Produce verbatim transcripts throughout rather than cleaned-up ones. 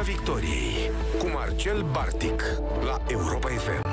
Victoriei cu Marcel Bartic la Europa F M.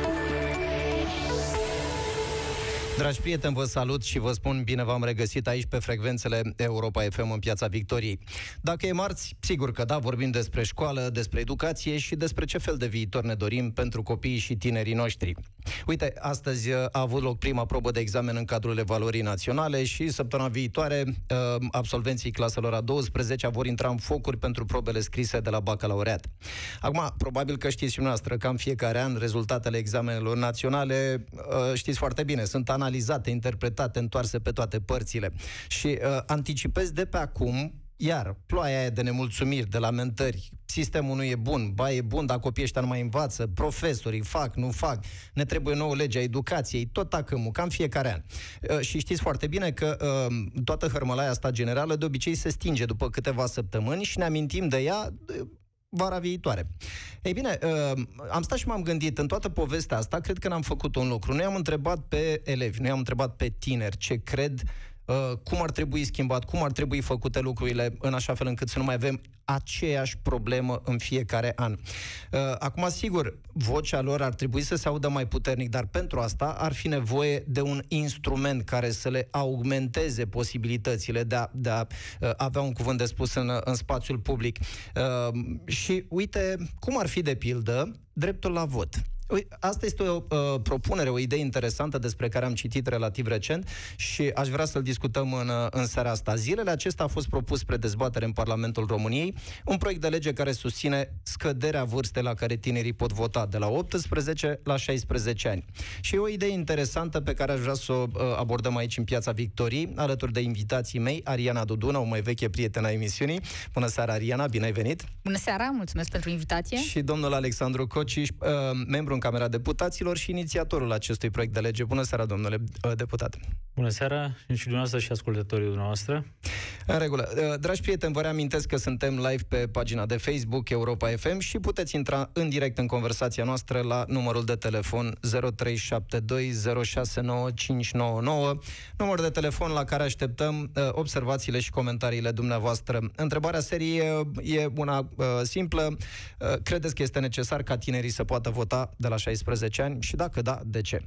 Dragi prieteni, vă salut și vă spun bine v-am regăsit aici pe frecvențele Europa F M în Piața Victoriei. Dacă e marți, sigur că da, vorbim despre școală, despre educație și despre ce fel de viitor ne dorim pentru copiii și tinerii noștri. Uite, astăzi a avut loc prima probă de examen în cadrul evaluării naționale și săptămâna viitoare absolvenții claselor a douăsprezecea vor intra în focuri pentru probele scrise de la bacalaureat. Acum, probabil că știți și noastră că în fiecare an rezultatele examenelor naționale, știți foarte bine, sunt analizate, interpretate, întoarse pe toate părțile. Și uh, anticipez de pe acum, iar ploaia aia de nemulțumiri, de lamentări, sistemul nu e bun, ba e bun, dar copiii ăștia nu mai învață, profesorii fac, nu fac, ne trebuie nouă lege a educației, tot tacâmul, cam fiecare an. Uh, și știți foarte bine că uh, toată hărmălaia asta generală de obicei se stinge după câteva săptămâni și ne amintim de ea uh, vara viitoare. Ei bine, uh, am stat și m-am gândit, în toată povestea asta, cred că n-am făcut un lucru. Noi am întrebat pe elevi, noi am întrebat pe tineri ce cred, uh, cum ar trebui schimbat, cum ar trebui făcute lucrurile în așa fel încât să nu mai avem aceeași problemă în fiecare an. Uh, acum, sigur, vocea lor ar trebui să se audă mai puternic, dar pentru asta ar fi nevoie de un instrument care să le augmenteze posibilitățile de a, de a uh, avea un cuvânt de spus în, în spațiul public. Uh, și uite, cum ar fi de pildă dreptul la vot. Asta este o uh, propunere, o idee interesantă despre care am citit relativ recent și aș vrea să-l discutăm în, în seara asta. Zilele acestea a fost propus spre dezbatere în Parlamentul României un proiect de lege care susține scăderea vârstei la care tinerii pot vota de la optsprezece la șaisprezece ani. Și e o idee interesantă pe care aș vrea să o uh, abordăm aici în Piața Victoriei, alături de invitații mei, Ariana Duduna, o mai veche prietenă a emisiunii. Bună seara, Ariana, bine ai venit! Bună seara, mulțumesc pentru invitație! Și domnul Alexandru Cociș, uh, membru în Camera Deputaților și inițiatorul acestui proiect de lege. Bună seara, domnule deputat! Bună seara și dumneavoastră și ascultătorii dumneavoastră. În regulă. Dragi prieteni, vă reamintesc că suntem live pe pagina de Facebook Europa F M și puteți intra în direct în conversația noastră la numărul de telefon zero trei șapte doi zero șase nouă cinci nouă nouă, număr de telefon la care așteptăm observațiile și comentariile dumneavoastră. Întrebarea serii e una simplă. Credeți că este necesar ca tinerii să poată vota de la șaisprezece ani și dacă da, de ce?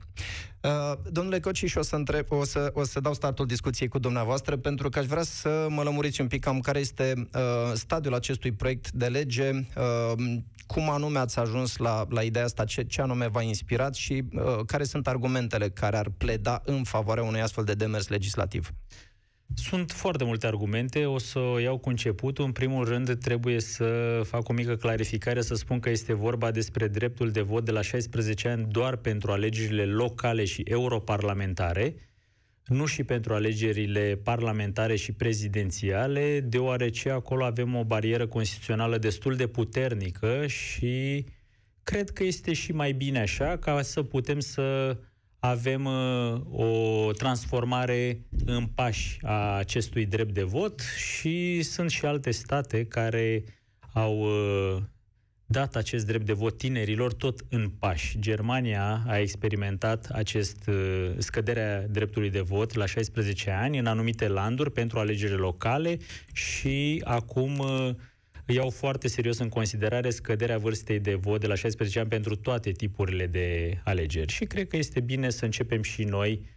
Domnule Cociș, o să, întreb, o, să, o să dau startul discuției cu dumneavoastră pentru că aș vrea să mă lămuriți un pic cam care este uh, stadiul acestui proiect de lege, uh, cum anume ați ajuns la, la ideea asta, ce, ce anume v-a inspirat și uh, care sunt argumentele care ar pleda în favoarea unui astfel de demers legislativ? Sunt foarte multe argumente, o să o iau cu începutul. În primul rând trebuie să fac o mică clarificare, să spun că este vorba despre dreptul de vot de la șaisprezece ani doar pentru alegerile locale și europarlamentare, nu și pentru alegerile parlamentare și prezidențiale, deoarece acolo avem o barieră constituțională destul de puternică și cred că este și mai bine așa, ca să putem să avem uh, o transformare în pași a acestui drept de vot și sunt și alte state care au uh, dat acest drept de vot tinerilor tot în pași. Germania a experimentat acest uh, scăderea dreptului de vot la șaisprezece ani în anumite landuri pentru alegerile locale și acum uh, iau foarte serios în considerare scăderea vârstei de vot de la șaisprezece ani pentru toate tipurile de alegeri. Și cred că este bine să începem și noi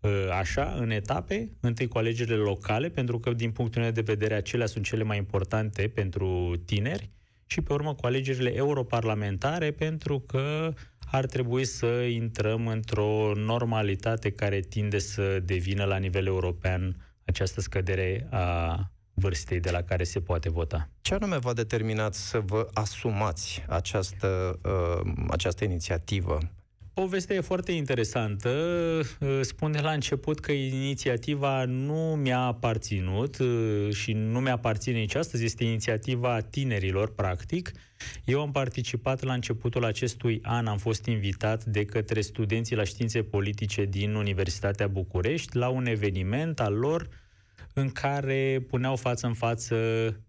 așa, în etape, întâi cu alegerile locale, pentru că, din punctul meu de vedere, acelea sunt cele mai importante pentru tineri, și pe urmă cu alegerile europarlamentare, pentru că ar trebui să intrăm într-o normalitate care tinde să devină la nivel european această scădere a vârstei de la care se poate vota. Ce anume v-a determinat să vă asumați această, uh, această inițiativă? Povestea e foarte interesantă. Spun de la început că inițiativa nu mi-a aparținut și nu mi-aparține nici astăzi. Este inițiativa tinerilor, practic. Eu am participat la începutul acestui an, am fost invitat de către studenții la științe politice din Universitatea București la un eveniment al lor în care puneau față în față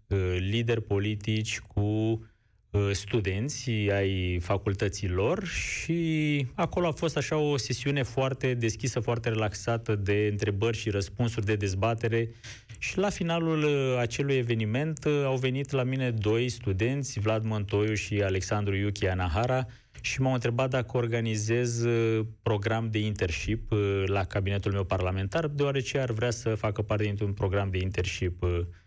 lideri politici cu studenți ai facultăților și acolo a fost așa o sesiune foarte deschisă, foarte relaxată de întrebări și răspunsuri, de dezbatere Și la finalul acelui eveniment au venit la mine doi studenți, Vlad Mântoiu și Alexandru Iuchi Anahara, și m-au întrebat dacă organizez program de internship la cabinetul meu parlamentar, deoarece ar vrea să facă parte dintr-un program de internship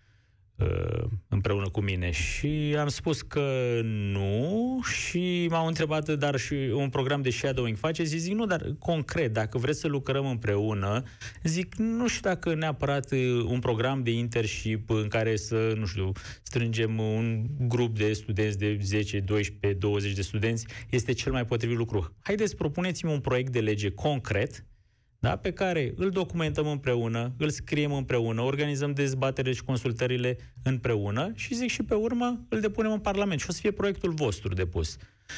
împreună cu mine. Și am spus că nu și m-au întrebat, dar și un program de shadowing faceți? Zic, nu, dar concret, dacă vreți să lucrăm împreună, zic, nu știu dacă neapărat un program de internship în care să, nu știu, strângem un grup de studenți de zece, doisprezece, douăzeci de studenți este cel mai potrivit lucru. Haideți, propuneți-mi un proiect de lege concret, da, pe care îl documentăm împreună, îl scriem împreună, organizăm dezbaterile și consultările împreună și, zic, și pe urmă îl depunem în Parlament și o să fie proiectul vostru depus.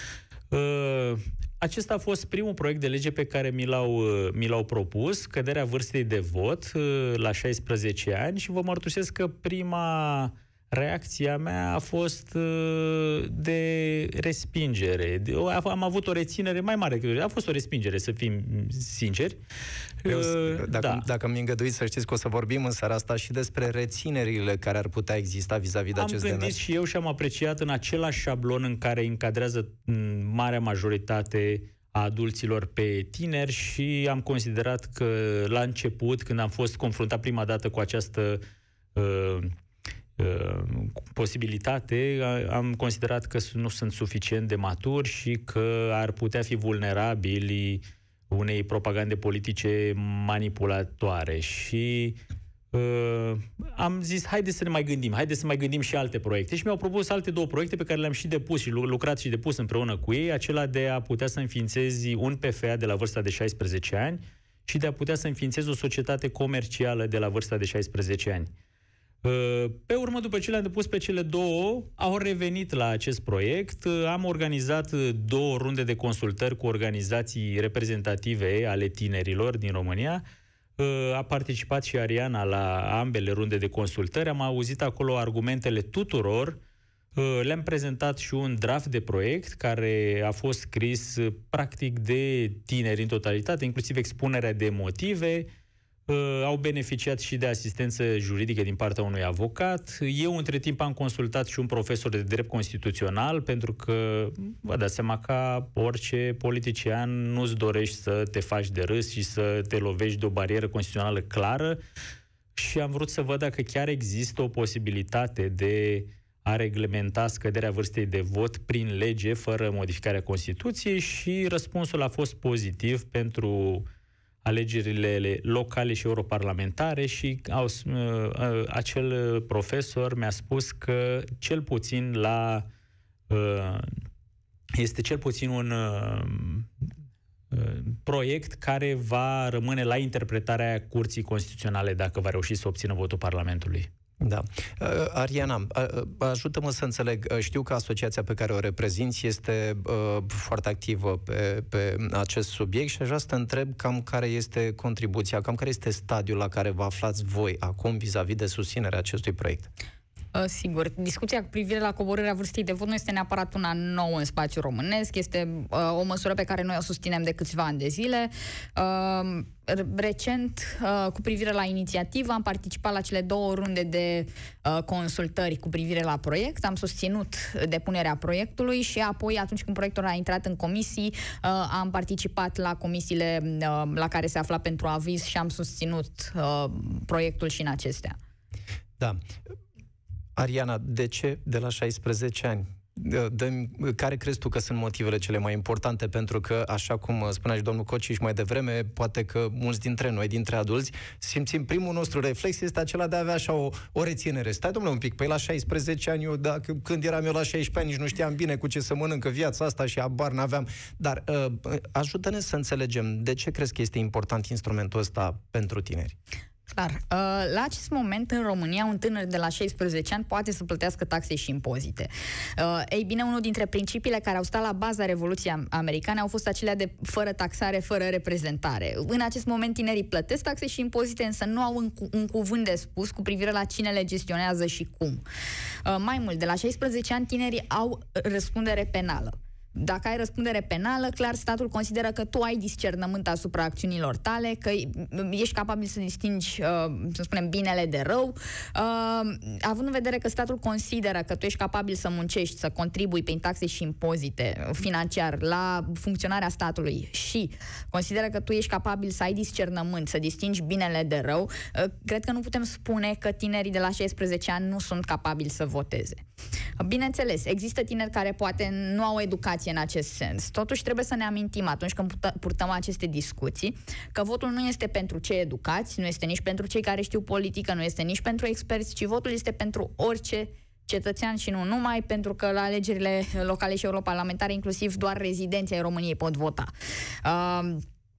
Uh, acesta a fost primul proiect de lege pe care mi l-au, uh, mi l-au propus, căderea vârstei de vot uh, la șaisprezece ani, și vă mărturisesc că prima reacția mea a fost uh, de respingere. De, am avut o reținere mai mare. A fost o respingere, să fim sinceri. Eu, uh, dacă, da. dacă mi îngăduiți, să știți că o să vorbim în seara asta și despre reținerile care ar putea exista vis-a-vis de am acest gândit demers. și eu și am apreciat în același șablon în care încadrează marea majoritate a adulților pe tineri, și am considerat că la început, când am fost confruntat prima dată cu această uh, posibilitate, am considerat că nu sunt suficient de maturi și că ar putea fi vulnerabili unei propagande politice manipulatoare. Și uh, am zis, haideți să ne mai gândim, haideți să mai gândim și alte proiecte. Și mi-au propus alte două proiecte pe care le-am și depus și lucrat și depus împreună cu ei, acela de a putea să înființezi un P F A de la vârsta de șaisprezece ani și de a putea să înființezi o societate comercială de la vârsta de șaisprezece ani. Pe urmă, după ce le-am depus pe cele două, au revenit la acest proiect. Am organizat două runde de consultări cu organizații reprezentative ale tinerilor din România. A participat și Ariana la ambele runde de consultări. Am auzit acolo argumentele tuturor. Le-am prezentat și un draft de proiect care a fost scris practic de tineri în totalitate, inclusiv expunerea de motive. Uh, au beneficiat și de asistență juridică din partea unui avocat. Eu, între timp, am consultat și un profesor de drept constituțional, pentru că, vă dați seama, ca orice politician, nu-ți dorești să te faci de râs și să te lovești de o barieră constituțională clară, și am vrut să văd dacă chiar există o posibilitate de a reglementa scăderea vârstei de vot prin lege, fără modificarea Constituției, și răspunsul a fost pozitiv pentru alegerile locale și europarlamentare, și au, uh, acel profesor mi-a spus că cel puțin la uh, este cel puțin un uh, proiect care va rămâne la interpretarea Curții Constituționale dacă va reuși să obțină votul Parlamentului. Da. Uh, Ariana, uh, ajută-mă să înțeleg. Uh, știu că asociația pe care o reprezinți este uh, foarte activă pe, pe acest subiect și aș vrea să te întreb cam care este contribuția, cam care este stadiul la care vă aflați voi acum vis-a-vis de susținerea acestui proiect. Uh, sigur, discuția cu privire la coborârea vârstei de vot nu este neapărat una nouă în spațiul românesc, este uh, o măsură pe care noi o susținem de câțiva ani de zile. Uh, recent, uh, cu privire la inițiativă, am participat la cele două runde de uh, consultări cu privire la proiect, am susținut depunerea proiectului și apoi, atunci când proiectul a intrat în comisii, uh, am participat la comisiile uh, la care se afla pentru aviz și am susținut uh, proiectul și în acestea. Da. Ariana, de ce de la șaisprezece ani? Dă-mi, care crezi tu că sunt motivele cele mai importante? Pentru că, așa cum spunea și domnul Cociș mai devreme, poate că mulți dintre noi, dintre adulți, simțim, primul nostru reflex este acela de a avea așa o, o reținere. Stai, domnule, un pic, păi la șaisprezece ani, eu, dacă, când eram eu la șaisprezece ani, nici nu știam bine cu ce să mănâncă viața asta și habar n-aveam. Dar uh, ajută-ne să înțelegem de ce crezi că este important instrumentul ăsta pentru tineri. Clar. La acest moment, în România, un tânăr de la șaisprezece ani poate să plătească taxe și impozite. Ei bine, unul dintre principiile care au stat la baza Revoluției Americane au fost acelea de fără taxare, fără reprezentare. În acest moment, tinerii plătesc taxe și impozite, însă nu au un, cu- un cuvânt de spus cu privire la cine le gestionează și cum. Mai mult, de la șaisprezece ani, tinerii au răspundere penală. Dacă ai răspundere penală, clar statul consideră că tu ai discernământ asupra acțiunilor tale, că ești capabil să distingi, să spunem, binele de rău, având în vedere că statul consideră că tu ești capabil să muncești, să contribui prin taxe și impozite financiar la funcționarea statului și consideră că tu ești capabil să ai discernământ, să distingi binele de rău, cred că nu putem spune că tinerii de la șaisprezece ani nu sunt capabili să voteze. Bineînțeles, există tineri care poate nu au educație în acest sens. Totuși trebuie să ne amintim atunci când purtăm aceste discuții că votul nu este pentru cei educați, nu este nici pentru cei care știu politică, nu este nici pentru experți, ci votul este pentru orice cetățean și nu numai, pentru că la alegerile locale și europarlamentare inclusiv doar rezidenții ai României pot vota. Uh,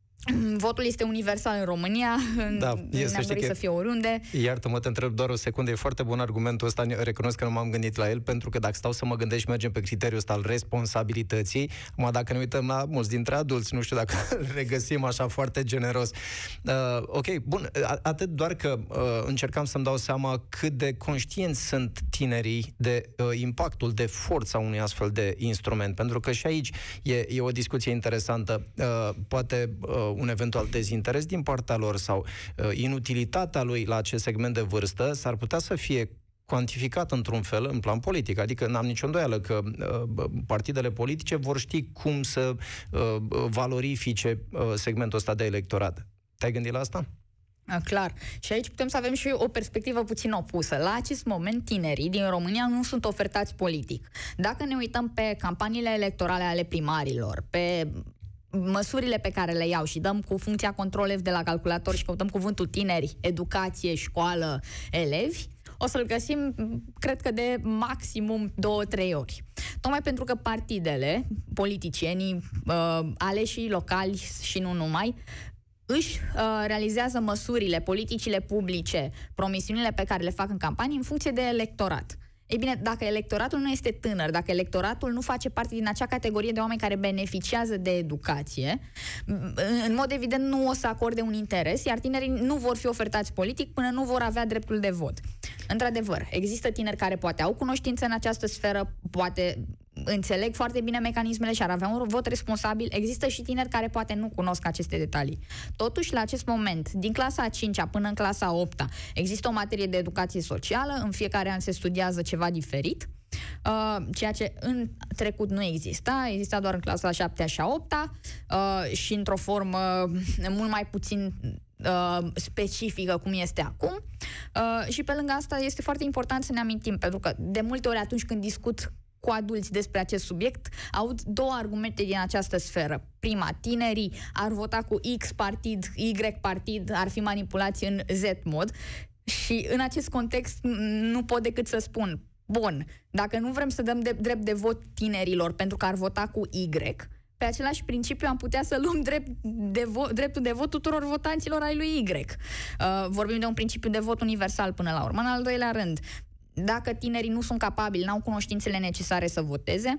Votul este universal în România, da, ne-am dorit să fie oriunde. Iartă-mă, te întreb doar o secundă, e foarte bun argumentul ăsta, recunosc că nu m-am gândit la el, pentru că dacă stau să mă gândesc și mergem pe criteriul ăsta al responsabilității, mă, dacă ne uităm la mulți dintre adulți, nu știu dacă îl regăsim așa foarte generos. Uh, ok, bun, atât doar că uh, încercam să-mi dau seama cât de conștienți sunt tinerii de uh, impactul, de forța unui astfel de instrument, pentru că și aici e, e o discuție interesantă. Uh, poate uh, un eventual dezinteres din partea lor sau uh, inutilitatea lui la acest segment de vârstă s-ar putea să fie cuantificat într-un fel în plan politic. Adică n-am nicio îndoială că uh, partidele politice vor ști cum să uh, valorifice uh, segmentul ăsta de electorat. Te-ai gândit la asta? Clar. Și aici putem să avem și o perspectivă puțin opusă. La acest moment, tinerii din România nu sunt ofertați politic. Dacă ne uităm pe campaniile electorale ale primarilor, pe măsurile pe care le iau și dăm cu funcția control F de la calculator și căutăm cuvântul tineri, educație, școală, elevi, o să-l găsim, cred că de maximum două, trei ori. Tocmai pentru că partidele, politicienii, uh, aleșii locali și nu numai, își uh, realizează măsurile, politicile publice, promisiunile pe care le fac în campanie în funcție de electorat. Ei bine, dacă electoratul nu este tânăr, dacă electoratul nu face parte din acea categorie de oameni care beneficiază de educație, în mod evident nu o să acorde un interes, iar tinerii nu vor fi ofertați politic până nu vor avea dreptul de vot. Într-adevăr, există tineri care poate au cunoștință în această sferă, poate înțeleg foarte bine mecanismele și ar avea un vot responsabil. Există și tineri care poate nu cunosc aceste detalii. Totuși, la acest moment, din clasa a cincea până în clasa a opta, există o materie de educație socială, în fiecare an se studiază ceva diferit, uh, ceea ce în trecut nu exista, exista doar în clasa a șaptea și a opta uh, și într-o formă mult mai puțin Uh, specifică cum este acum uh, și pe lângă asta este foarte important să ne amintim, pentru că de multe ori atunci când discut cu adulți despre acest subiect, aud două argumente din această sferă. Prima, tinerii ar vota cu X partid, Y partid, ar fi manipulați în Z mod și în acest context nu pot decât să spun, bun, dacă nu vrem să dăm de, drept de vot tinerilor pentru că ar vota cu Y, pe același principiu am putea să luăm drept de vo- dreptul de vot tuturor votanților ai lui Y. Uh, vorbim de un principiu de vot universal până la urmă. În al doilea rând, dacă tinerii nu sunt capabili, n-au cunoștințele necesare să voteze,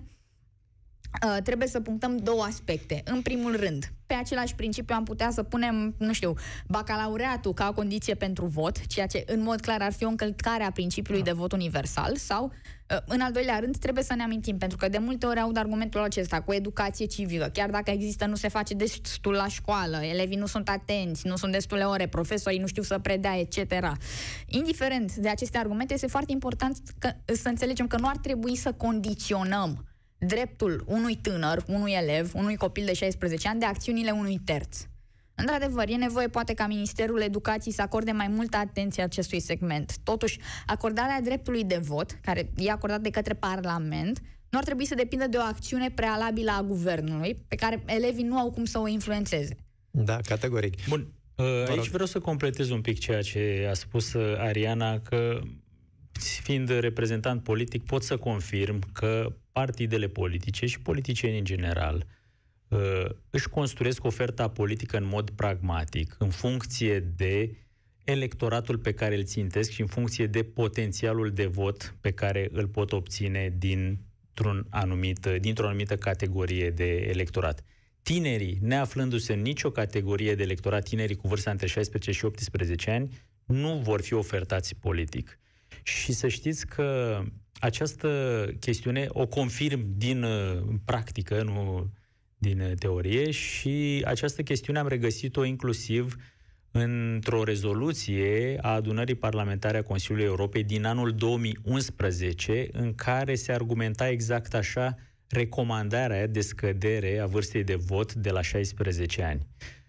uh, trebuie să punctăm două aspecte. În primul rând, pe același principiu am putea să punem, nu știu, bacalaureatul ca condiție pentru vot, ceea ce în mod clar ar fi o încălcare a principiului de vot universal, sau în al doilea rând, trebuie să ne amintim, pentru că de multe ori aud argumentul acesta cu educație civică. Chiar dacă există, nu se face destul la școală, elevii nu sunt atenți, nu sunt destule ore, profesorii nu știu să predea, et cetera. Indiferent de aceste argumente, este foarte important că, să înțelegem că nu ar trebui să condiționăm dreptul unui tânăr, unui elev, unui copil de șaisprezece ani de acțiunile unui terț. Într-adevăr, e nevoie poate ca Ministerul Educației să acorde mai multă atenție acestui segment. Totuși, acordarea dreptului de vot, care e acordat de către Parlament, nu ar trebui să depindă de o acțiune prealabilă a guvernului, pe care elevii nu au cum să o influențeze. Da, categoric. Bun, aici vreau să completez un pic ceea ce a spus Ariana, că fiind reprezentant politic pot să confirm că partidele politice și politicienii în general își construiesc oferta politică în mod pragmatic, în funcție de electoratul pe care îl țintesc și în funcție de potențialul de vot pe care îl pot obține dintr-un anumit, dintr-o anumită categorie de electorat. Tinerii, neaflându-se în nicio categorie de electorat, tinerii cu vârsta între șaisprezece și optsprezece ani, nu vor fi ofertați politic. Și să știți că această chestiune o confirm din practică, nu din teorie, și această chestiune am regăsit-o inclusiv într-o rezoluție a adunării parlamentare a Consiliului Europei din anul două mii unsprezece, în care se argumenta exact așa recomandarea de scădere a vârstei de vot de la șaisprezece ani.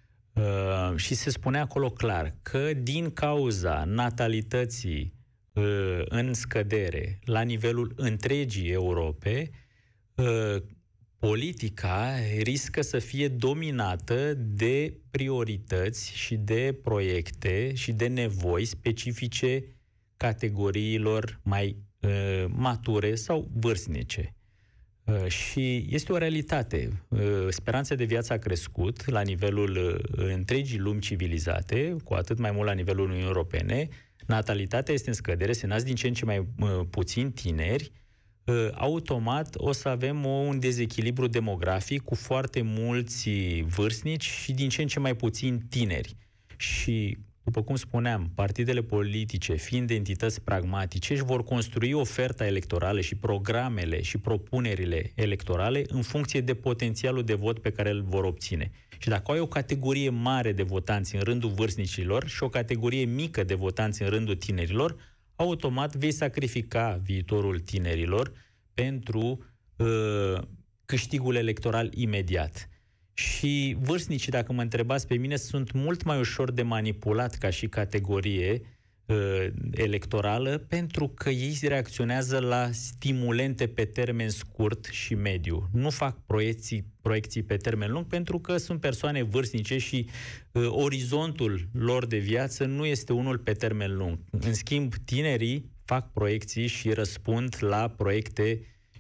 Uh, și se spune acolo clar că din cauza natalității uh, în scădere la nivelul întregii Europe, uh, politica riscă să fie dominată de priorități și de proiecte și de nevoi specifice categoriilor mai uh, mature sau vârstnice. Uh, și este o realitate. Uh, speranța de viață a crescut la nivelul uh, întregii lumi civilizate, cu atât mai mult la nivelul Uniunii Europene. Natalitatea este în scădere, se nasc din ce în ce mai uh, puțini tineri. Uh, automat o să avem o, un dezechilibru demografic cu foarte mulți vârstnici și din ce în ce mai puțini tineri. Și, după cum spuneam, partidele politice, fiind entități pragmatice, își vor construi oferta electorală și programele și propunerile electorale în funcție de potențialul de vot pe care îl vor obține. Și dacă ai o categorie mare de votanți în rândul vârstnicilor și o categorie mică de votanți în rândul tinerilor, automat vei sacrifica viitorul tinerilor pentru uh, câștigul electoral imediat. Și vârstnicii, dacă mă întrebați pe mine, sunt mult mai ușor de manipulat ca și categorie uh, electorală, pentru că ei reacționează la stimulente pe termen scurt și mediu. Nu fac proiecții, proiecții pe termen lung, pentru că sunt persoane vârstnice și uh, orizontul lor de viață nu este unul pe termen lung. În schimb, tinerii fac proiecții și răspund la proiecte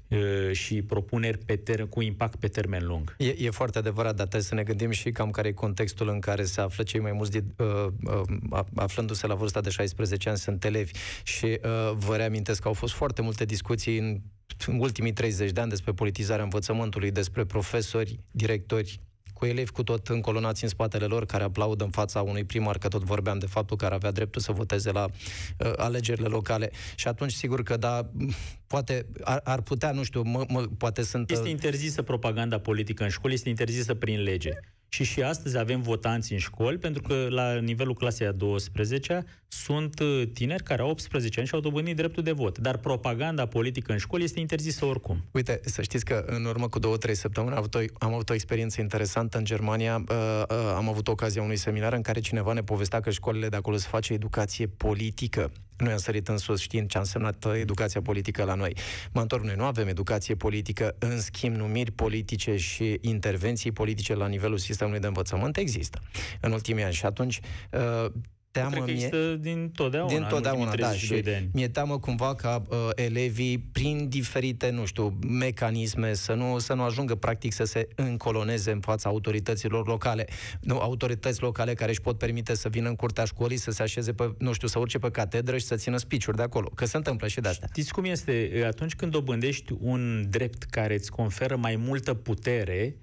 și propuneri pe ter- cu impact pe termen lung. E, e foarte adevărat, dar trebuie să ne gândim și cam care e contextul în care se află cei mai mulți, din, uh, uh, aflându-se la vârsta de șaisprezece ani, sunt elevi. Și uh, vă reamintesc că au fost foarte multe discuții în, în ultimii treizeci de ani despre politizarea învățământului, despre profesori, directori, cu elevi cu tot încolonați în spatele lor, care aplaudă în fața unui primar, că tot vorbeam de faptul că ar avea dreptul să voteze la uh, alegerile locale. Și atunci, sigur că da, poate, ar, ar putea, nu știu, mă, mă, poate sunt... Este interzisă propaganda politică în școli, este interzisă prin lege. Și și astăzi avem votanți în școli, pentru că la nivelul clasei a douăsprezecea sunt tineri care au optsprezece ani și au dobândit dreptul de vot. Dar propaganda politică în școli este interzisă oricum. Uite, să știți că în urmă cu două, trei săptămâni am avut o, am avut o experiență interesantă în Germania. Uh, uh, am avut ocazia unui seminar în care cineva ne povestea că școlile de acolo se face educație politică. Noi am sărit în sus știind ce a însemnat educația politică la noi. Mă întorc, noi nu avem educație politică, în schimb numiri politice și intervenții politice la nivelul sistemului de învățământ există în ultimii ani. Și atunci uh, teamă Cred că mie... există din totdeauna, din totdeauna, da, și de ani. mi-e teamă cumva ca uh, elevii, prin diferite, nu știu, mecanisme, să nu, să nu ajungă practic să se încoloneze în fața autorităților locale. Nu, autorități locale care își pot permite să vină în curtea școlii, să se așeze pe, nu știu, să urce pe catedră și să țină speech-uri de acolo. Că se întâmplă și de astea. Știți cum este? Atunci când dobândești un drept care îți conferă mai multă putere,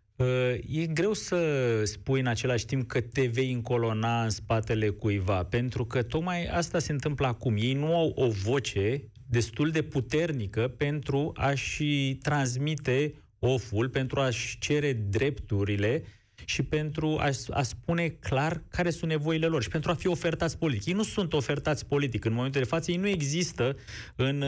e greu să spui în același timp că te vei încolona în spatele cuiva, pentru că tocmai asta se întâmplă acum. Ei nu au o voce destul de puternică pentru a-și transmite oful, pentru a-și cere drepturile și pentru a, a spune clar care sunt nevoile lor și pentru a fi ofertați politic. Ei nu sunt ofertați politic. În momentul de față, ei nu există în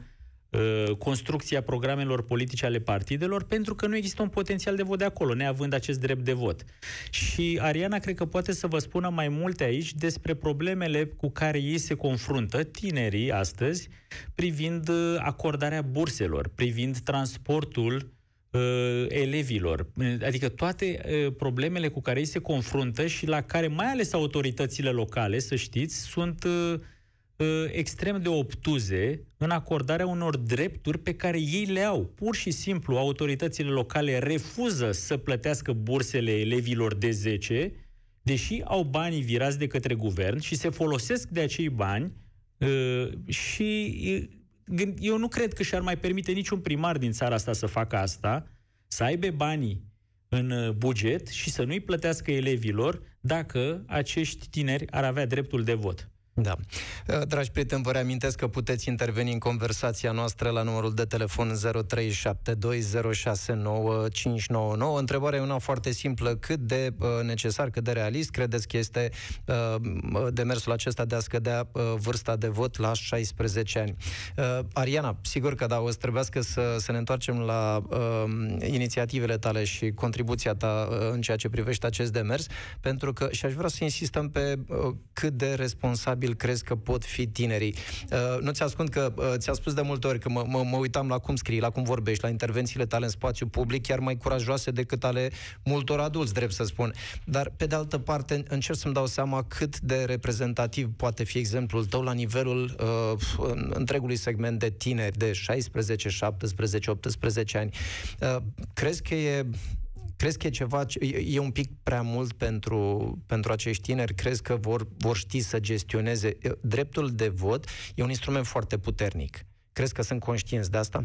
construcția programelor politice ale partidelor, pentru că nu există un potențial de vot de acolo, neavând acest drept de vot. Și Ariana cred că poate să vă spună mai multe aici despre problemele cu care ei se confruntă, tinerii astăzi, privind acordarea burselor, privind transportul uh, elevilor, adică toate uh, problemele cu care ei se confruntă și la care mai ales autoritățile locale, să știți, sunt uh, extrem de obtuze în acordarea unor drepturi pe care ei le au. Pur și simplu, autoritățile locale refuză să plătească bursele elevilor de zece, deși au banii virați de către guvern și se folosesc de acei bani și eu nu cred că și-ar mai permite niciun primar din țara asta să facă asta, să aibă banii în buget și să nu-i plătească elevilor dacă acești tineri ar avea dreptul de vot. Da. Dragi prieteni, vă reamintesc că puteți interveni în conversația noastră la numărul de telefon zero trei șapte doi zero șase nouă cinci nouă nouă. Întrebarea e una foarte simplă. Cât de uh, necesar, cât de realist credeți că este uh, demersul acesta de a scădea uh, vârsta de vot la șaisprezece ani? Uh, Ariana, sigur că da, o să trebuiască să, să ne întoarcem la uh, inițiativele tale și contribuția ta uh, în ceea ce privește acest demers, pentru că, și aș vrea să insistăm pe uh, cât de responsabil crezi că pot fi tinerii. Uh, nu ți ascund că uh, ți-a spus de multe ori că mă, mă, mă uitam la cum scrii, la cum vorbești, la intervențiile tale în spațiu public, chiar mai curajoase decât ale multor adulți, drept să spun. Dar, pe de altă parte, încerc să-mi dau seama cât de reprezentativ poate fi exemplul tău la nivelul uh, întregului segment de tineri, de șaisprezece, șaptesprezece, optsprezece ani. Uh, crezi că e Crezi că e ceva, e un pic prea mult pentru, pentru acești tineri? Crezi că vor, vor ști să gestioneze? Dreptul de vot e un instrument foarte puternic. Crezi că sunt conștienți de asta?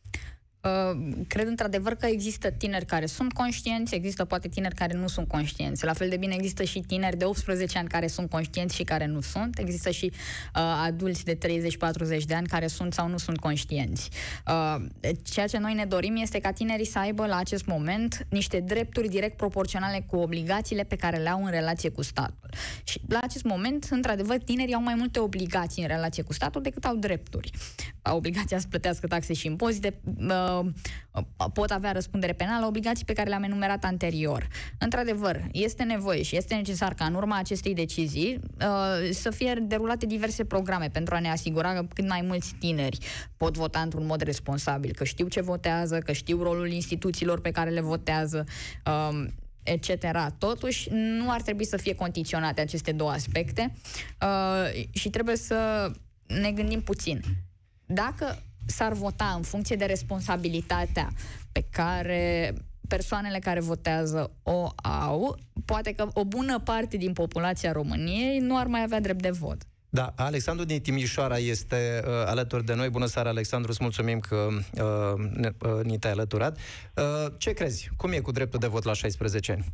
Uh, cred într-adevăr că există tineri care sunt conștienți, există poate tineri care nu sunt conștienți. La fel de bine există și tineri de optsprezece ani care sunt conștienți și care nu sunt. Există și uh, adulți de treizeci patruzeci de ani care sunt sau nu sunt conștienți. Uh, ceea ce noi ne dorim este ca tinerii să aibă la acest moment niște drepturi direct proporționale cu obligațiile pe care le au în relație cu statul. Și la acest moment, într-adevăr, tinerii au mai multe obligații în relație cu statul decât au drepturi. Au obligația să plătească taxe și impozite, uh, pot avea răspundere penală, obligații pe care le-am enumerat anterior. Într-adevăr, este nevoie și este necesar ca în urma acestei decizii uh, să fie derulate diverse programe pentru a ne asigura că cât mai mulți tineri pot vota într-un mod responsabil, că știu ce votează, că știu rolul instituțiilor pe care le votează, uh, et cetera. Totuși, nu ar trebui să fie condiționate aceste două aspecte uh, și trebuie să ne gândim puțin. Dacă s-ar vota în funcție de responsabilitatea pe care persoanele care votează o au, poate că o bună parte din populația României nu ar mai avea drept de vot. Da, Alexandru din Timișoara este uh, alături de noi. Bună seara, Alexandru, îți mulțumim că uh, ne, uh, ni te-ai alăturat. Uh, ce crezi? Cum e cu dreptul de vot la șaisprezece ani?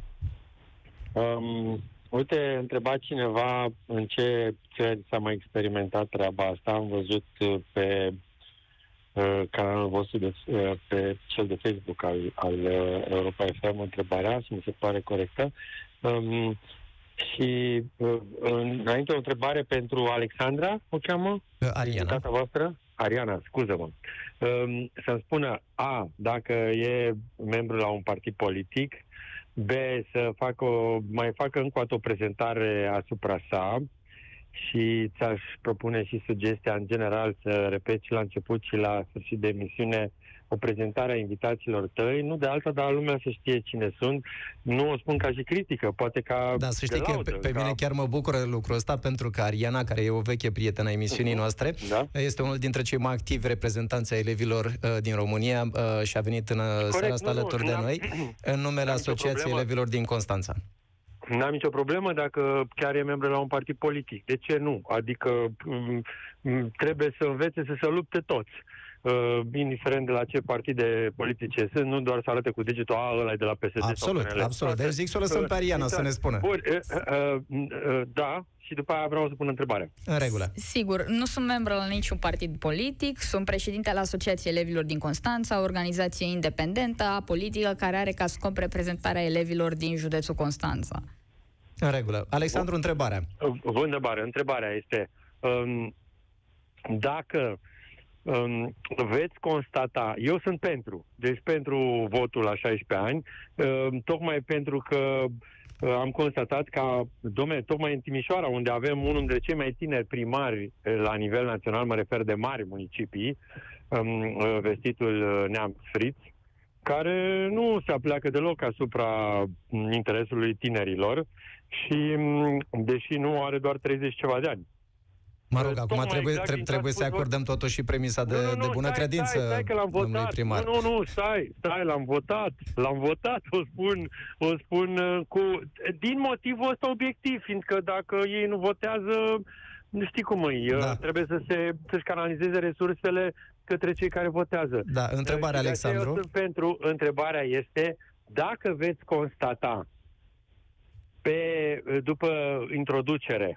Um, uite, întreba cineva în ce țări s-a mai experimentat treaba asta. Am văzut uh, pe uh, canalul vostru, de, uh, pe cel de Facebook al, al uh, Europa F M, întrebarea și mi se pare corectă. Um, Și uh, înainte o întrebare pentru Alexandra, o cheamă? Ariana. Tata voastră? Ariana, scuză-mă. Uh, să-mi spună A, dacă e membru la un partid politic, B, să facă o, mai facă încă o prezentare asupra sa și ți-aș propune și sugestia în general să repeți la început și la sfârșit de emisiune o prezentare a invitațiilor tăi, nu de alta, dar lumea să știe cine sunt. Nu o spun ca și critică, poate ca Da, să știi că pe, pe ca... mine chiar mă bucură lucrul ăsta, pentru că Ariana, care e o veche prietenă a emisiunii noastre, da? este unul dintre cei mai activi reprezentanți ai elevilor uh, din România uh, și a venit în Corect, seara asta nu, alături nu, de noi, în numele Asociației Elevilor din Constanța. N-am nicio problemă dacă chiar e membru la un partid politic. De ce nu? Adică m- trebuie să învețe să se lupte toți. Uh, indiferent de la ce partide politice sunt, nu doar să arate cu degetul, a, ăla e de la P S D. Absolut, sau absolut. Deci zic să o lăsăm pe Ariana uh, să ne spună. Bun, uh, uh, uh, da, și după aia vreau să pun întrebarea. În regulă. Sigur, nu sunt membru la niciun partid politic, sunt președinte al Asociației Elevilor din Constanța, o organizație independentă, apolitică, care are ca scop reprezentarea elevilor din județul Constanța. În regulă. Alexandru, întrebarea. Vă întrebare. Întrebarea este um, dacă um, veți constata, eu sunt pentru, deci pentru votul la șaisprezece ani, um, tocmai pentru că uh, am constatat că, dom'le, tocmai în Timișoara, unde avem unul dintre cei mai tineri primari la nivel național, mă refer de mari municipii, um, vestitul Neamț Friț, care nu se apleacă deloc asupra interesului tinerilor și, deși nu are doar treizeci ceva de ani. Mă rog, acum trebuie, exact trebuie, trebuie să acordăm totuși și premisa de, nu, nu, nu, de bună stai, credință, stai, stai că l-am votat. primar. Nu, nu, nu, stai, stai, l-am votat. L-am votat, o spun, o spun cu, din motivul ăsta obiectiv, fiindcă dacă ei nu votează, nu știi cum e, da. Trebuie să se, să-și canalizeze resursele către cei care votează. Da, întrebarea, Alexandru. Eu sunt pentru, întrebarea este, dacă veți constata pe, după introducere,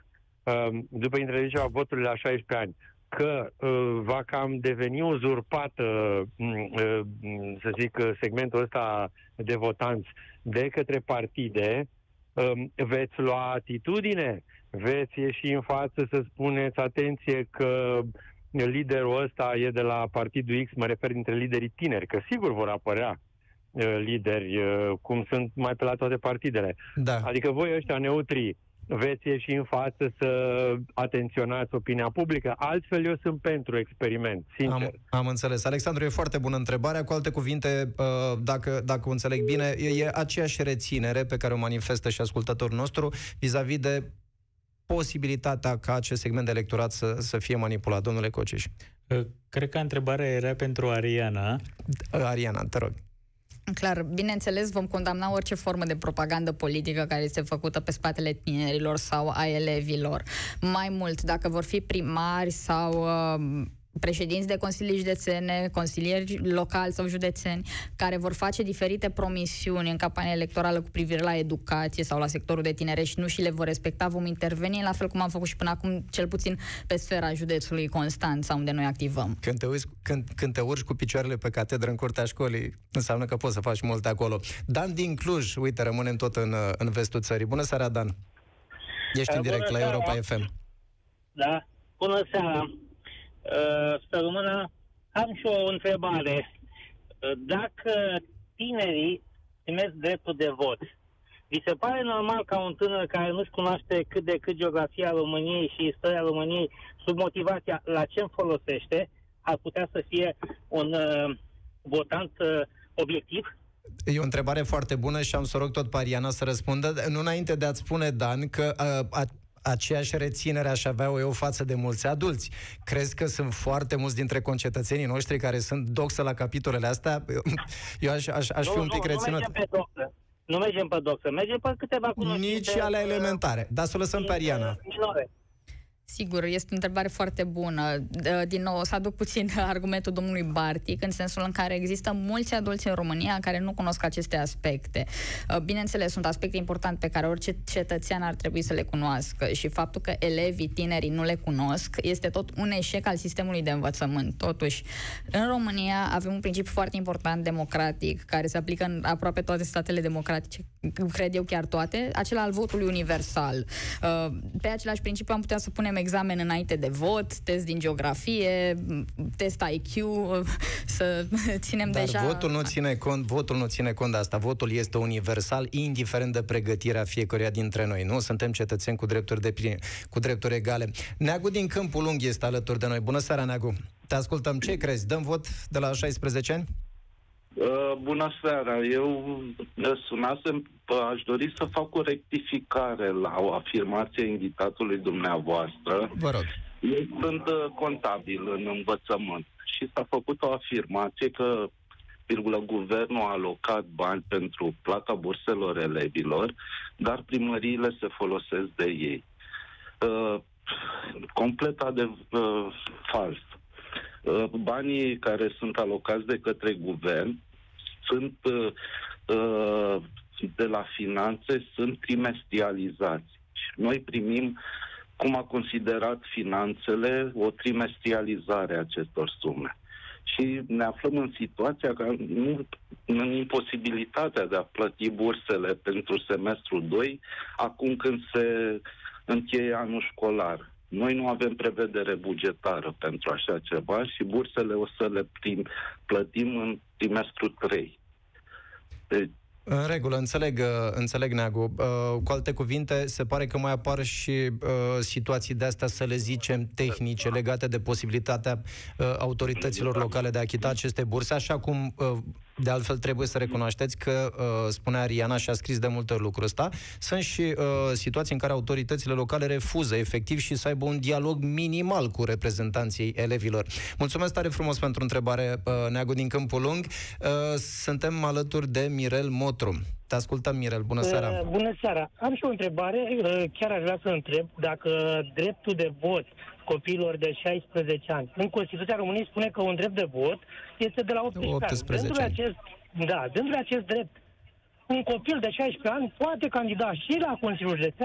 după introducerea votului la șaisprezece ani, că uh, va cam deveni uzurpată, uh, să zic, segmentul ăsta de votanți de către partide, uh, veți lua atitudine, veți ieși în față să spuneți, atenție că liderul ăsta e de la partidul X, mă refer dintre liderii tineri, că sigur vor apărea uh, lideri, uh, cum sunt mai pe la toate partidele. Da. Adică voi ăștia neutri veți ieși în față să atenționați opinia publică. Altfel eu sunt pentru experiment, sincer. Am, am înțeles. Alexandru, e foarte bună întrebarea. Cu alte cuvinte, dacă, dacă o înțeleg bine, e, e aceeași reținere pe care o manifestă și ascultătorul nostru vis-a-vis de posibilitatea ca acest segment de electorat să, să fie manipulat. Domnule Cociș. Cred că întrebarea era pentru Ariana. Ariana, te rog. Clar, bineînțeles, vom condamna orice formă de propagandă politică care este făcută pe spatele tinerilor sau a elevilor. Mai mult, dacă vor fi primari sau uh, președinți de consilii județene, consilieri locali sau județeni, care vor face diferite promisiuni în campania electorală cu privire la educație sau la sectorul de tineret și nu și le vor respecta, vom interveni, la fel cum am făcut și până acum, cel puțin pe sfera județului Constanța, unde noi activăm. Când te, uiți, când, când te urci cu picioarele pe catedră în curtea școlii, înseamnă că poți să faci multe acolo. Dan din Cluj, uite, rămânem tot în, în vestul țării. Bună seara, Dan! Ești în direct la Europa F M. Da, bună seara! Uh, să rămână, am și o întrebare. Uh, dacă tinerii primesc dreptul de vot, vi se pare normal ca un tânăr care nu-și cunoaște cât de cât geografia României și istoria României, sub motivația la ce îmi folosește, ar putea să fie un uh, votant uh, obiectiv? E o întrebare foarte bună și am să rog tot pe Ariana să răspundă. Nu înainte de a-ți spune, Dan, că uh, a, aceeași reținere aș avea eu față de mulți adulți. Crezi că sunt foarte mulți dintre concetățenii noștri care sunt doxă la capitolele astea? Eu aș, aș, aș nu, fi un pic nu, reținut. Nu mergem pe doxă. Nu mergem pe doxă. Mergem pe câteva cunoștințe. Nici ale elementare. Dar să o lăsăm pe Ariana. Minore. Sigur, este o întrebare foarte bună. Din nou, o să aduc puțin argumentul domnului Bartic, în sensul în care există mulți adulți în România care nu cunosc aceste aspecte. Bineînțeles, sunt aspecte importante pe care orice cetățean ar trebui să le cunoască și faptul că elevii, tinerii nu le cunosc este tot un eșec al sistemului de învățământ. Totuși, în România avem un principiu foarte important democratic, care se aplică în aproape toate statele democratice, cred eu chiar toate, acela al votului universal. Pe același principiu am putea să punem examen înainte de vot, test din geografie, test I Q, să ținem Dar deja... votul nu ține cont, votul nu ține cont de asta. Votul este universal, indiferent de pregătirea fiecăruia dintre noi. Nu suntem cetățeni cu drepturi de pline, cu drepturi egale. Neagu din Câmpul Lung este alături de noi. Bună seara, Neagu. Te ascultăm. Ce crezi? Dăm vot de la șaisprezece ani? Uh, bună seara. Eu sunasem, aș dori să fac o rectificare la o afirmație invitatului dumneavoastră. Vă rog. Eu sunt uh, contabil în învățământ și s-a făcut o afirmație că, virgulă, guvernul a alocat bani pentru plata burselor elevilor, dar primăriile se folosesc de ei. Uh, complet adev- uh, fals. Banii care sunt alocați de către guvern sunt uh, uh, de la finanțe, sunt trimestrializați. Și noi primim, cum a considerat finanțele, o trimestrializare a acestor sume. Și ne aflăm în situația că nu, în imposibilitatea de a plăti bursele pentru semestrul doi, acum când se încheie anul școlar. Noi nu avem prevedere bugetară pentru așa ceva și bursele o să le prim, plătim în trimestrul trei. Deci, în regulă, înțeleg, înțeleg, Neagu. Cu alte cuvinte, se pare că mai apar și uh, situații de astea, să le zicem, tehnice, legate de posibilitatea uh, autorităților locale de a achita aceste burse, așa cum, uh, de altfel, trebuie să recunoașteți că, uh, spunea Ariana și a scris de multe ori lucrul ăsta, sunt și uh, situații în care autoritățile locale refuză, efectiv, și să aibă un dialog minimal cu reprezentanții elevilor. Mulțumesc tare frumos pentru întrebare, uh, Neagu din Câmpul Lung. Uh, suntem alături de Mirel Motru. Te ascultăm, Mirel. Bună seara! Uh, bună seara! Am și o întrebare. Uh, chiar aș vrea să întreb dacă dreptul de vot copiilor de șaisprezece ani. În Constituția României spune că un drept de vot este de la optsprezece ani. Acest, da, dându-le acest drept, un copil de șaisprezece ani poate candida și la Consiliul Județean,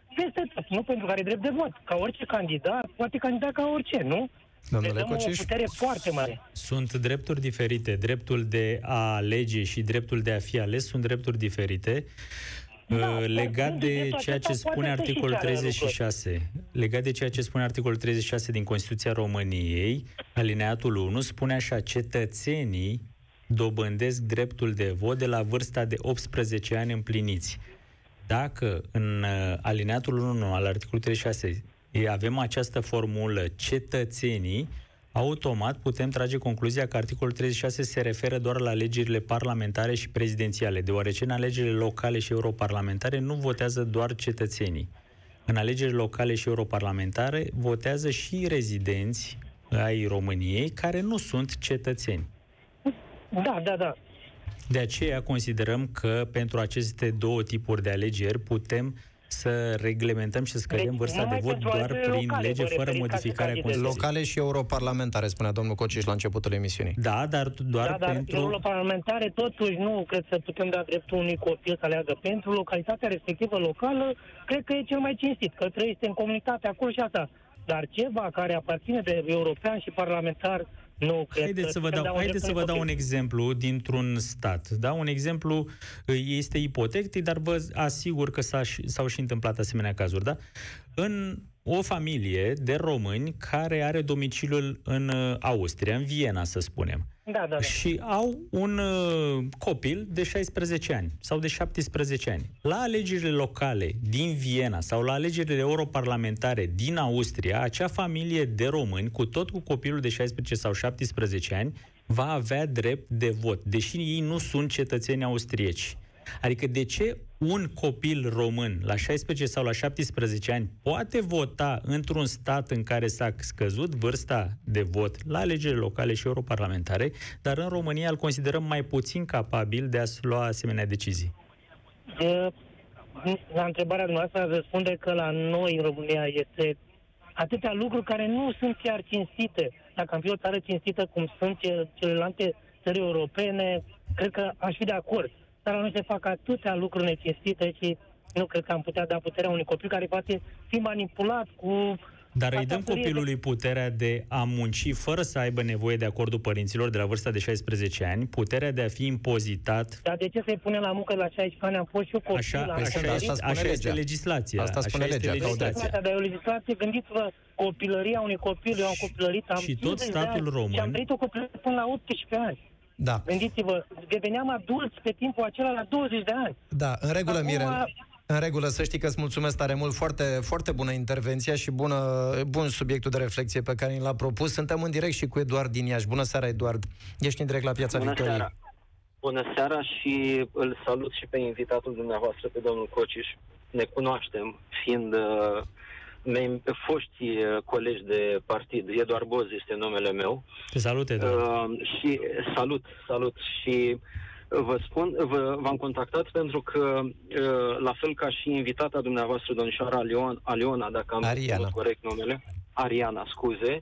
Este tot, nu pentru care e drept de vot. Ca orice candidat, poate candida ca orice, nu? Domnule deci Cociș, o putere foarte mare. Sunt drepturi diferite. Dreptul de a alege și dreptul de a fi ales sunt drepturi diferite. Da, legat de ceea ce spune articolul treizeci și șase, legat de ceea ce spune articolul treizeci și șase din Constituția României, alineatul unu spune așa: cetățenii dobândesc dreptul de vot de la vârsta de optsprezece ani împliniți. Dacă în alineatul unu al articolului treizeci și șase avem această formulă cetățenii, automat putem trage concluzia că articolul treizeci și șase se referă doar la alegerile parlamentare și prezidențiale, deoarece în alegerile locale și europarlamentare nu votează doar cetățenii. În alegerile locale și europarlamentare votează și rezidenți ai României care nu sunt cetățeni. Da, da, da. De aceea considerăm că pentru aceste două tipuri de alegeri putem să reglementăm și să scădem deci, vârsta de vot doar prin locale, lege, fără modificarea Constituției. Locale și europarlamentare, spunea domnul Cociș la începutul emisiunii. Da, dar doar da, dar pentru... europarlamentare totuși nu cred să putem da dreptul unui copil să aleagă. Pentru localitatea respectivă locală, cred că e cel mai cinstit, că trăiește în comunitate acolo și asta. Dar ceva care aparține de european și parlamentar, nu cred. Haideți să vă dau, haideți să vă dau un exemplu dintr-un stat. Da? Un exemplu este ipotetic, dar vă asigur că s-a, s-au și întâmplat asemenea cazuri. Da? În o familie de români care are domiciliul în Austria, în Viena, să spunem. Da, da, da. Și au un uh, copil de șaisprezece ani sau de șaptesprezece ani. La alegerile locale din Viena sau la alegerile europarlamentare din Austria, acea familie de români, cu tot cu copilul de șaisprezece sau șaptesprezece ani, va avea drept de vot, deși ei nu sunt cetățeni austrieci. Adică de ce un copil român la șaisprezece sau la șaptesprezece ani poate vota într-un stat în care s-a scăzut vârsta de vot la alegerile locale și europarlamentare, dar în România îl considerăm mai puțin capabil de a lua asemenea decizii? De, la întrebarea dumneavoastră răspunde că la noi în România este atâtea lucruri care nu sunt chiar cinstite. Dacă am fi o țară cinstită cum sunt celelalte țări europene, cred că aș fi de acord. Dar nu se fac atâtea lucruri necinstite și nu cred că am putea da puterea unui copil care poate fi manipulat cu... Dar îi dăm copilului puterea de a munci fără să aibă nevoie de acordul părinților de la vârsta de șaisprezece ani, puterea de a fi impozitat. Dar de ce să-i punem la muncă la șaisprezece ani? Am fost și eu copil. Așa, la așa, așa, așa, așa este legislația. Asta spune așa legea. legislația. Dar e o legislație, gândiți-vă, copilăria unui copil, eu am copilărit, am și tot statul român. Și am trăit o copilărie până la optsprezece ani. Da. Gândiți-vă, deveneam adulți pe timpul acela la douăzeci de ani. Da, în regulă, Acum... Mirel. În regulă, să știi că îți mulțumesc tare mult, foarte, foarte bună intervenția și bună, bun subiectul de reflexie pe care l-a propus. Suntem în direct și cu Eduard din Iași. Bună seara, Eduard. Ești în direct la Piața Bună Victoriei. Seara. Bună seara și îl salut și pe invitatul dumneavoastră, pe domnul Cociș. Ne cunoaștem, fiind uh, mei, foști uh, colegi de partid. Eduard Boz este numele meu. Te salut, Eduard. Uh, și salut, salut și vă spun, vă, v-am contactat pentru că, la fel ca și invitata dumneavoastră, domnișoara Aliona, Aliona dacă am spus corect numele, Ariana, scuze,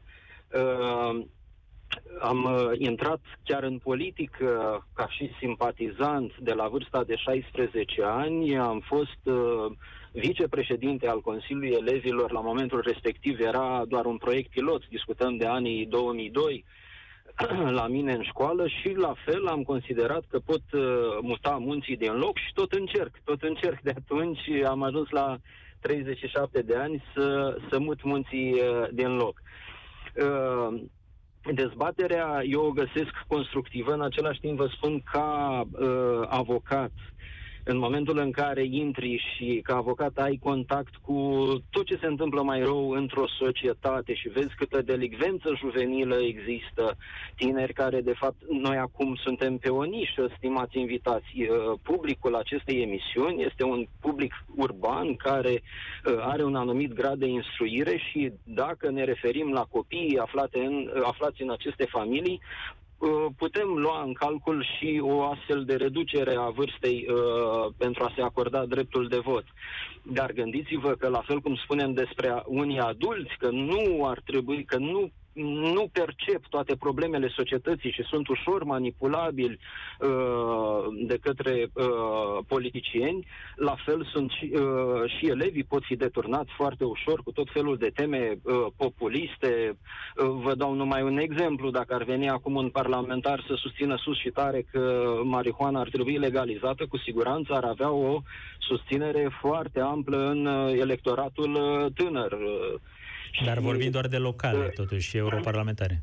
am intrat chiar în politică ca și simpatizant de la vârsta de șaisprezece ani, am fost vicepreședinte al Consiliului Elevilor, la momentul respectiv era doar un proiect pilot, discutăm de anii două mii doi, la mine în școală și la fel am considerat că pot uh, muta munții din loc și tot încerc, tot încerc de atunci, am ajuns la treizeci și șapte de ani să, să mut munții uh, din loc. Uh, dezbaterea eu o găsesc constructivă, în același timp vă spun ca uh, avocat, în momentul în care intri și ca avocat ai contact cu tot ce se întâmplă mai rău într-o societate și vezi câtă delicvență juvenilă există, tineri care, de fapt, noi acum suntem pe o nișă, stimați invitați. Publicul acestei emisiuni este un public urban care are un anumit grad de instruire și dacă ne referim la copiii aflate în, aflați în aceste familii, putem lua în calcul și o astfel de reducere a vârstei uh, pentru a se acorda dreptul de vot. Dar gândiți-vă că, la fel cum spunem despre unii adulți, că nu ar trebui, că nu nu percep toate problemele societății și sunt ușor manipulabili uh, de către uh, politicieni, la fel sunt și, uh, și elevii pot fi deturnați foarte ușor cu tot felul de teme uh, populiste. Uh, vă dau numai un exemplu, dacă ar veni acum un parlamentar să susțină sus și tare că marihuana ar trebui legalizată, cu siguranță ar avea o susținere foarte amplă în uh, electoratul uh, tânăr. Uh, Dar vorbim doar de locale, uh, totuși, europarlamentare.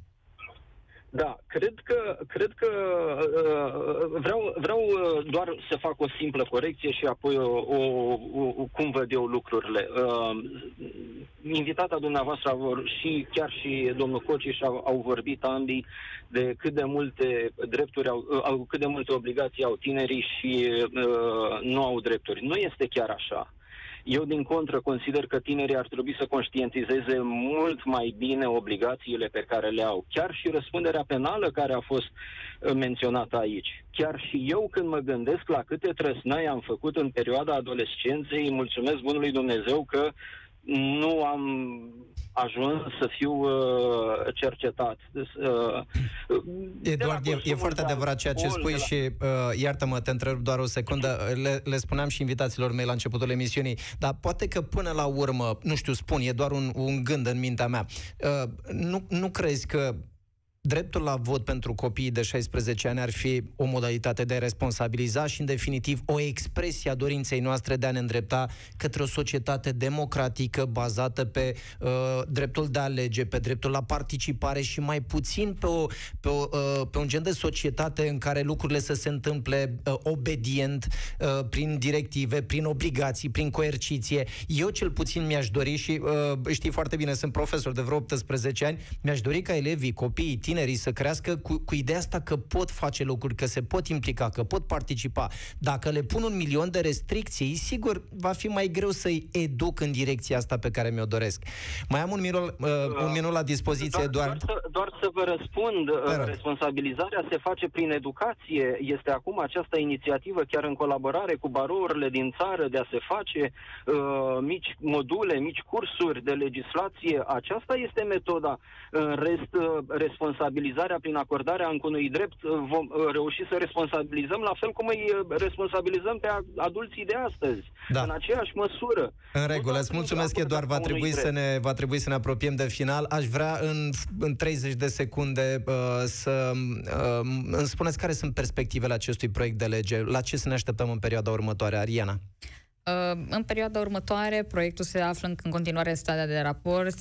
Da, cred că, cred că uh, vreau, vreau doar să fac o simplă corecție și apoi o, o, o, cum văd eu lucrurile. Uh, invitata dumneavoastră și chiar și domnul Cociș au, au vorbit ambii de cât de multe drepturi au, au cât de multe obligații au tinerii și uh, nu au drepturi. Nu este chiar așa. Eu, din contră, consider că tinerii ar trebui să conștientizeze mult mai bine obligațiile pe care le au. Chiar și răspunderea penală care a fost menționată aici. Chiar și eu, când mă gândesc la câte trăsnăi am făcut în perioada adolescenței, mulțumesc bunului Dumnezeu că nu am ajuns să fiu uh, cercetat. Uh, Eduard, e, e foarte adevărat ceea ce spui la... și, uh, iartă-mă, te întrerup doar o secundă, le, le spuneam și invitaților mei la începutul emisiunii, dar poate că până la urmă, nu știu, spun, e doar un, un gând în mintea mea, uh, nu, nu crezi că dreptul la vot pentru copiii de șaisprezece ani ar fi o modalitate de a responsabiliza și, în definitiv, o expresie a dorinței noastre de a ne îndrepta către o societate democratică bazată pe uh, dreptul de a alege, pe dreptul la participare și mai puțin pe, o, pe, o, uh, pe un gen de societate în care lucrurile să se întâmple uh, obedient, uh, prin directive, prin obligații, prin coerciție. Eu cel puțin mi-aș dori și uh, știi foarte bine, sunt profesor de vreo optsprezece ani, mi-aș dori ca elevii, copiii, tinerii să crească cu, cu ideea asta că pot face lucruri, că se pot implica, că pot participa. Dacă le pun un milion de restricții, sigur, va fi mai greu să-i educ în direcția asta pe care mi-o doresc. Mai am un minut, uh, un minut la dispoziție, doar... Doar, doar, să, doar să vă răspund, uh, responsabilizarea se face prin educație. Este acum această inițiativă, chiar în colaborare cu barourile din țară, de a se face uh, mici module, mici cursuri de legislație. Aceasta este metoda. În rest, uh, responsabilizarea prin acordarea unui drept, vom reuși să responsabilizăm la fel cum îi responsabilizăm pe adulții de astăzi. Da. În aceeași măsură. În regulă, îți mulțumesc, Eduard, va trebui, să ne, va trebui să ne apropiem de final. Aș vrea în, în treizeci de secunde uh, să uh, îmi spuneți care sunt perspectivele acestui proiect de lege, la ce să ne așteptăm în perioada următoare, Ariana? În perioada următoare, proiectul se află în continuare în stadiul de raport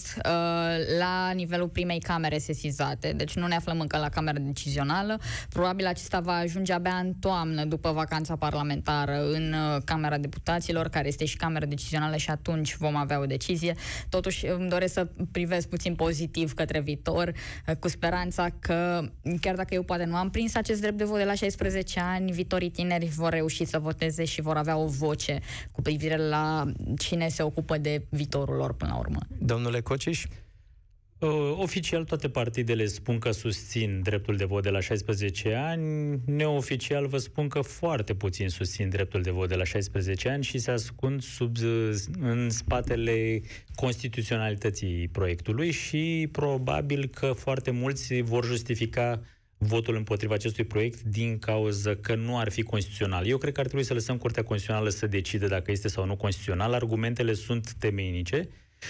la nivelul primei camere sesizate. Deci nu ne aflăm încă la camera decizională. Probabil acesta va ajunge abia în toamnă, după vacanța parlamentară, în Camera Deputaților, care este și camera decizională, și atunci vom avea o decizie. Totuși îmi doresc să privesc puțin pozitiv către viitor, cu speranța că, chiar dacă eu poate nu am prins acest drept de vot de la șaisprezece ani, viitorii tineri vor reuși să voteze și vor avea o voce cu privire la cine se ocupă de viitorul lor până la urmă. Domnule Cociș? Uh, oficial toate partidele spun că susțin dreptul de vot de la șaisprezece ani, neoficial vă spun că foarte puțin susțin dreptul de vot de la șaisprezece ani și se ascund sub, în spatele constituționalității proiectului și probabil că foarte mulți vor justifica votul împotriva acestui proiect din cauza că nu ar fi constituțional. Eu cred că ar trebui să lăsăm Curtea Constituțională să decide dacă este sau nu constituțional. Argumentele sunt temeinice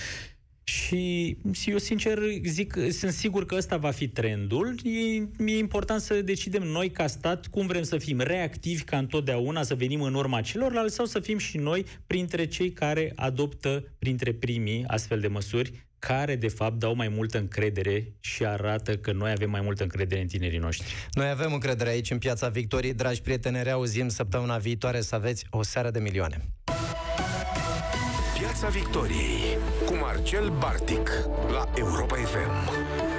și eu sincer zic, sunt sigur că ăsta va fi trendul. E, e important să decidem noi ca stat cum vrem să fim reactivi ca întotdeauna, să venim în urma celorlalți sau să fim și noi printre cei care adoptă printre primii astfel de măsuri care, de fapt, dau mai multă încredere și arată că noi avem mai multă încredere în tinerii noștri. Noi avem încredere aici, în Piața Victoriei. Dragi prieteni, ne reauzim săptămâna viitoare. Să aveți o seară de milioane. Piața Victoriei cu Marcel Bartic la Europa F M.